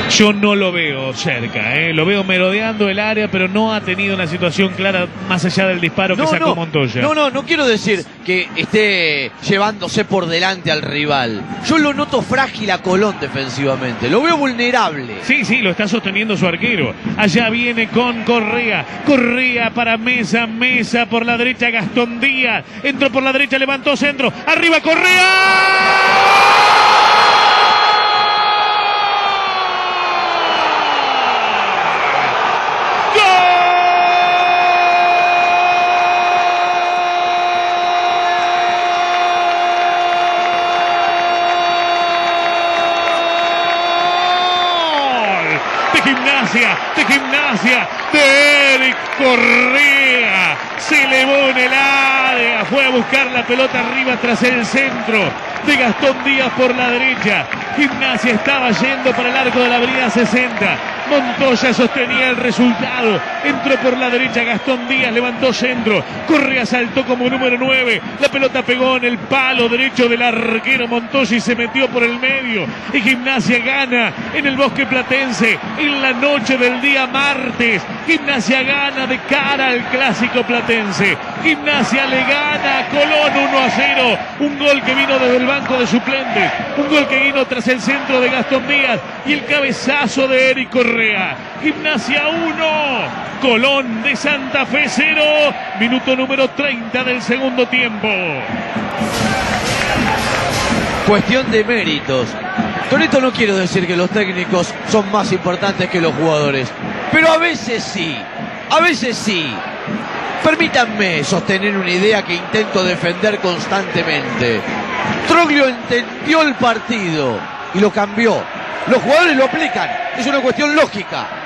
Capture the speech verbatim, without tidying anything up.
Yo no lo veo cerca, ¿eh? Lo veo merodeando el área, pero no ha tenido una situación clara más allá del disparo no, que sacó no, Montoya. No, no, no quiero decir que esté llevándose por delante al rival. Yo lo noto frágil a Colón defensivamente, lo veo vulnerable. Sí, sí, lo está sosteniendo su arquero. Allá viene con Correa. Correa para Mesa, Mesa por la derecha, Gastón Díaz. Entró por la derecha, levantó centro. ¡Arriba Correa! Gimnasia, de Gimnasia, de Eric Correa, se elevó en el área, fue a buscar la pelota arriba tras el centro de Gastón Díaz por la derecha. Gimnasia estaba yendo para el arco de la avenida sesenta. Montoya sostenía el resultado. Entró por la derecha Gastón Díaz, levantó centro. Correa saltó como número nueve. La pelota pegó en el palo derecho del arquero Montoya y se metió por el medio. Y Gimnasia gana en el Bosque Platense en la noche del día martes. Gimnasia gana de cara al clásico platense. Gimnasia le gana a Colón uno a cero. Un gol que vino desde el banco de suplentes. Un gol que vino tras el centro de Gastón Díaz y el cabezazo de Eric Correa. Gimnasia uno, Colón de Santa Fe cero, minuto número treinta del segundo tiempo. Cuestión de méritos. Con esto no quiero decir que los técnicos son más importantes que los jugadores, pero a veces sí, a veces sí. Permítanme sostener una idea que intento defender constantemente. Troglio entendió el partido y lo cambió. Los jugadores lo aplican, es una cuestión lógica.